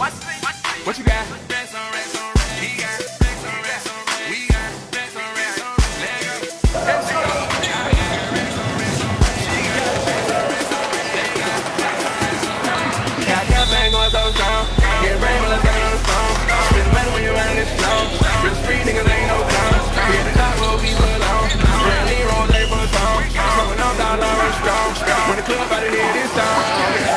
What you got? Get rain when I stand on the phone. Spend money when you're running this slow. Real street niggas ain't no clowns. We at the top where we belong. Brand new rolls, they for the song. Smoking on dollar and strong. When the club out of here this time.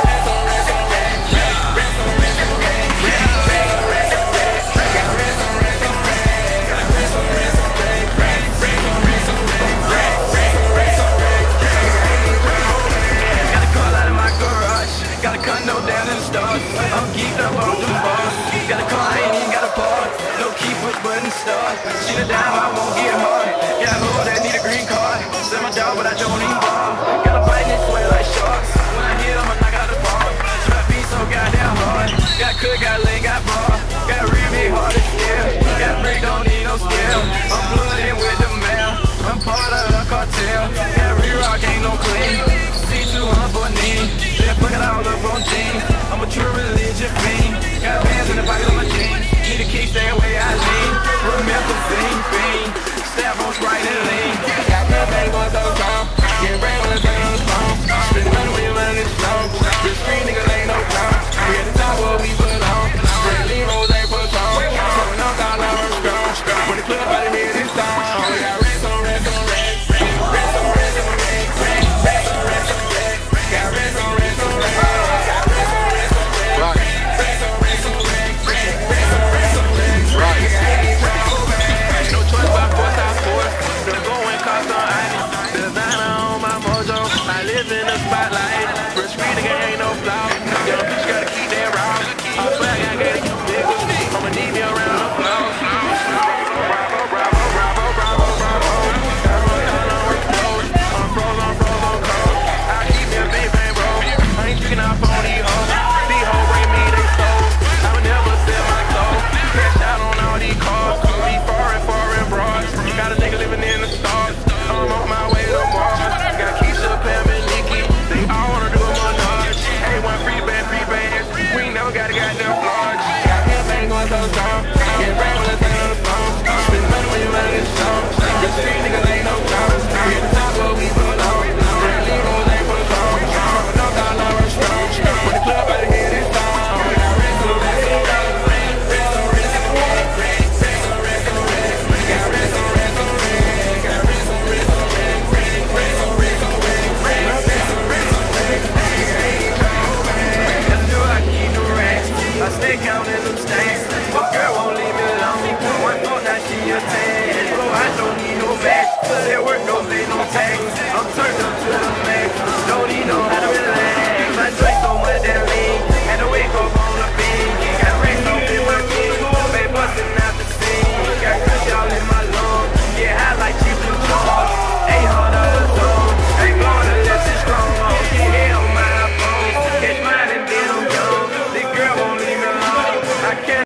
Got a condo down in the stars. I'm geeked up on them bars. Got a car, I ain't even got a park. No key, push button, start. Shit a dime, I won't get hard. Got a hoe that need a green card. Sell my dog, but I don't even bomb. Got a bite and sweat like sharks. When I hit, I'ma knock out the bar. Trap beat so goddamn hard. Got cook, got leg, got bar. Got real big hard as scale. Got brick, don't need no scale. I'm blooded with the mail. I'm part of the cartel. Got re-rock, ain't no clean. C2 on for a knee. Fuck it all up on jeans. I'm a true religion fiend. Got bands in the pocket of my jeans. Need a key, stay away, I lean. Remember, fiend. Staff on Sprite and lean. Got nothing going so strong. Get rain when I stand on the phone. Spend money when you're running this slow. Real street niggas ain't no clown. We at the top where we belong. Brand new rolls ain't for the song. Smoking on dollar and strong. When the club out of here this time. We got racks on racks on racks. Racks on racks on racks. Racks on racks on racks. Got racks on racks. Spotlight, real street nigga ain't no flaw. Young bitch gotta keep that raw. I'm swag, I gotta keep niggas. I'ma need me around the floor. Bravo, bravo, bravo, bravo, bravo. I'm froze on cold. I keep me a big bang, bro. I ain't tricking off on these hoes. These hoes bring me they soul. I would never sell my soul. Cash out on all these cars. Be foreign broads. Got a nigga living in the stars. I'm on my way to Mars. Got Keisha, Pam, and Nikki. They all wanna do a montage. Hey, one free band. We ain't never got a goddamn flaws. Got everything going so strong. Get rain when I stand on the phone. Spend money when you running this song. The street niggas ain't no clowns. We at the top where we belong. Brand new rolls ain't for the song. Smoking on dollar and strong. When the club out of here this time. We got racks on racks on racks. Racks on racks on racks. Racks on racks on racks. Got racks on racks on racks. Got racks on racks on racks. Racks on racks on racks. Racks on racks on racks. I stay counting them stacks. My girl won't leave me alone. One thought now she a 10. Bro, I don't need no match.